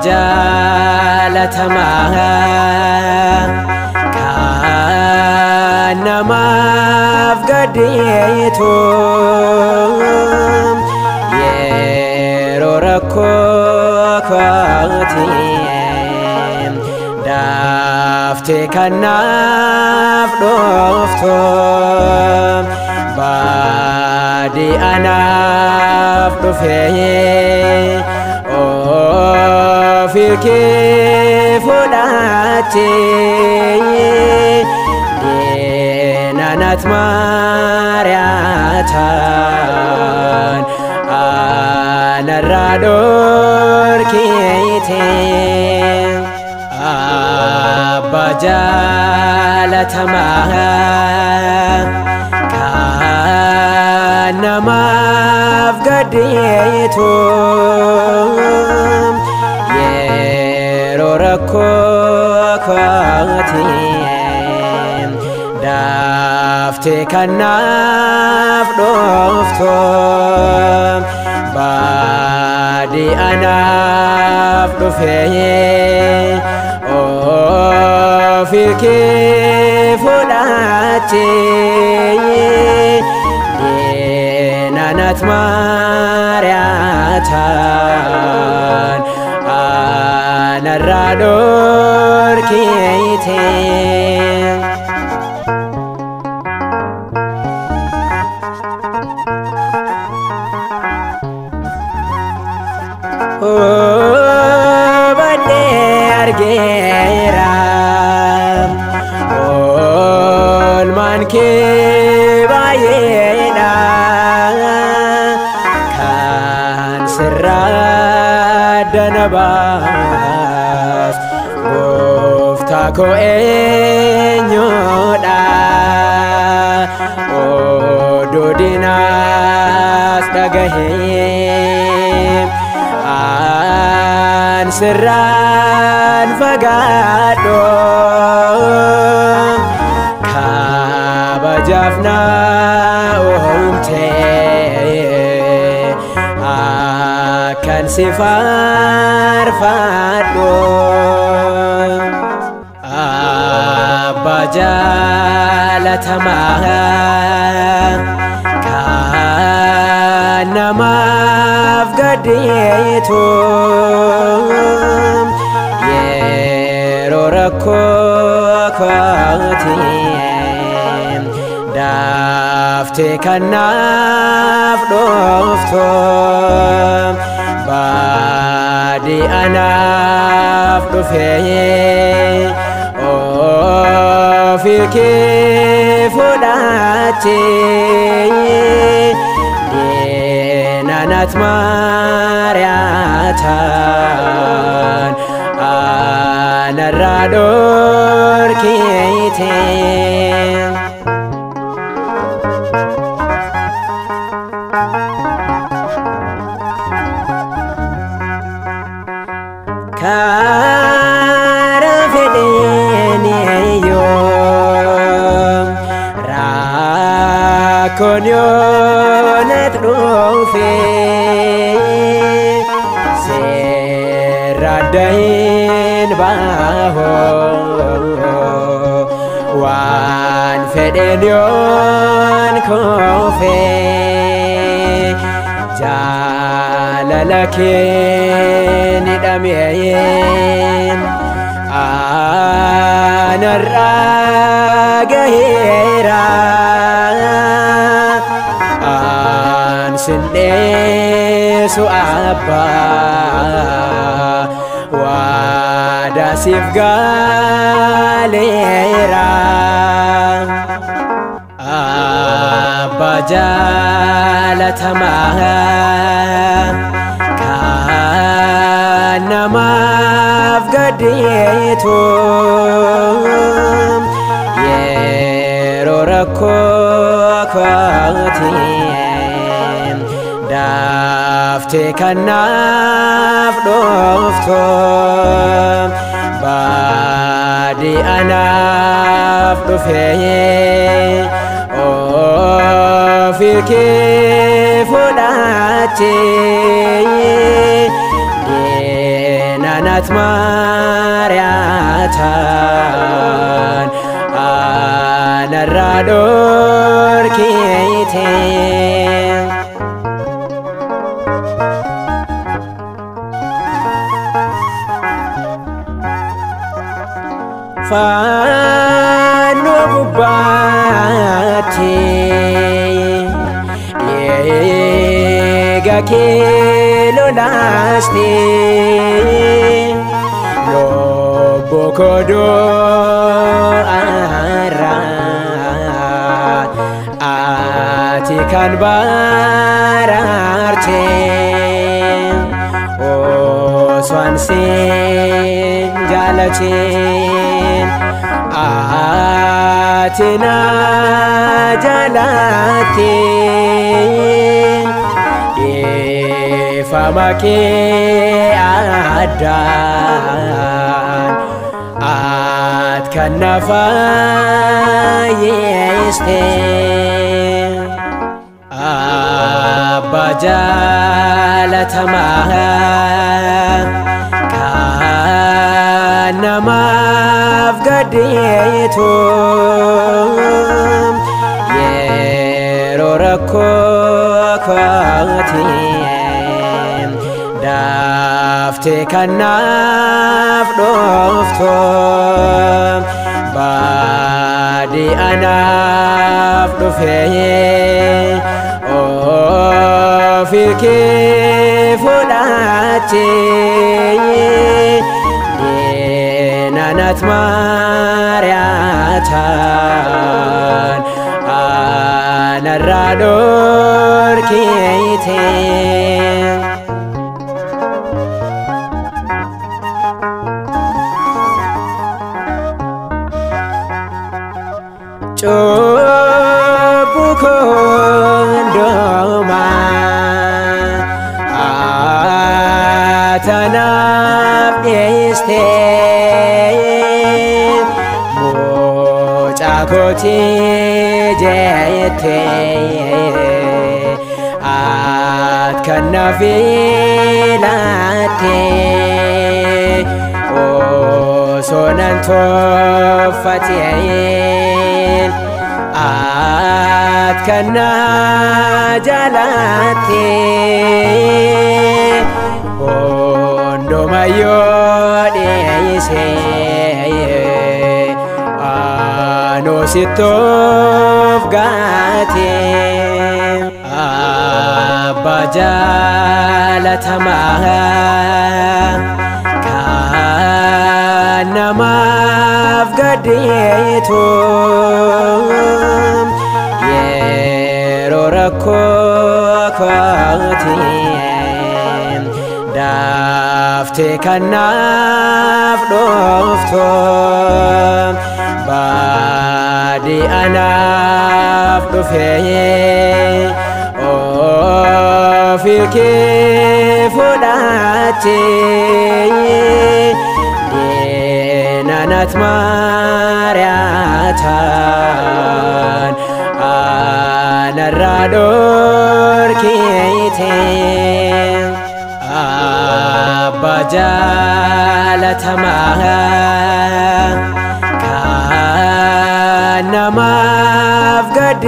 Jaallatamaa kan namaaf gaddeetu yeroo rakkoo kootii daaftee kanaaf dhooftu baadii anaaf dhufee ofii kee fudhattee diinanat mari'atan anarraa dhorkite Abba Jaallatamaa kan namaaf gaddeetu yeroo rakkoo kootii daaftee kanaaf dhooftu baadii anaaf dhufee ofii kee fudhattee diinanat mari'atan anarraa dhorkite badee argeera oolmaan kee baay'eedha kan sirraa dana baas gooftaa koo eenyudha oduu diinaas dhagahee an sirraan fagaadhu kabajaaf na uumtee akkan si faarfadhu Abba Jaallatamaa kan namaaf gaddeetu yeroo rakkoo kootii daaftee kanaaf dhooftu baadii anaaf dhufee ofii kee fudhattee diinanat mari'atan anarraa dhorkite karaa fedheeniyyuu rakkoon yoo natti dhufe seerra adda hin bahu waan fedheen yoon kufe jaalala kee ni dhamee anarraa gaheera an sin dhiisu Abbaa waadaa siif galeera Abba Jaallatamaa kan namaaf gaddeetu yeroo rakkoo kootii daaftee kanaaf dhooftu baadii anaaf dhufee ofii kee fudhattee diinana ናት ማርያታን አነራዶር ኬቴ ፋኖ ጉባቴ የጋኬሎ ላስቴ ሎቦኮዶ አራ አቲካን ባራርቴ ኦስዋንሴን ጃለቼን አቲና ጃላቴን ኢፋማኬ አዳን አትከነፋዬስቴን አባ ጃለተማህ ካነማፍ ገዴቶም የሮረኮ ኳቴም ዳፍቴ ከናፍ ዶፍቶም ባዲ አናፍ ዱፌ ኦፊኬ ፎዳቴ ናት ማርያታን አነራዶር ኬቴ ጮቡ ኮንዶማ አተናብዴስቴ ሞጫኮቴ ጀቴ አትከነፊላቴ ኦሶነንቶፈቴን አትከና ጃላቴ ወንዶማዮ ዴይሴ አኖሲቶፍ ጋቴ አባ ጃለተማህ ካነማፍ ገዴቶም የሮረኮ ኳቴም ዳፍቴ ከናፍ ዶፍቶም ባዲ አናፍ ዱፌ ኦፊኬ ፎዳቴ ናት ማርያታን አነራዶር ኬቴ አባ ጃለተማህ ካነማፍ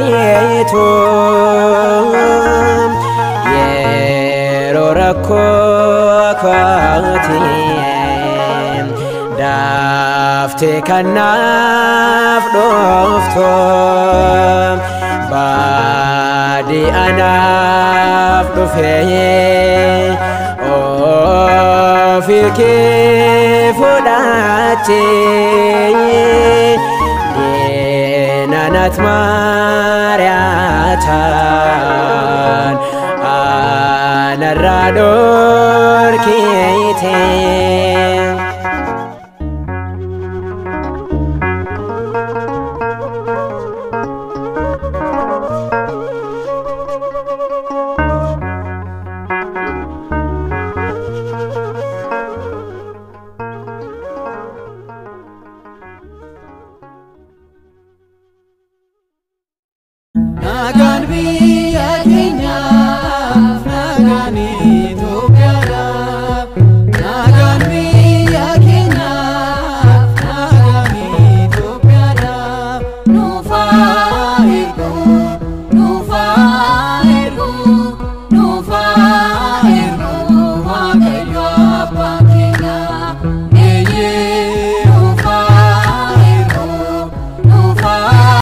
ገዴቶም የሮረኮ ኳቴም ዳፍቴ ከናፍ ዶፍቶም ባዲ አናፍ ዱፌ ኦፊኬ ፎዳቴ ናት ማርያታን አነራዶር ኬቴ Nagaan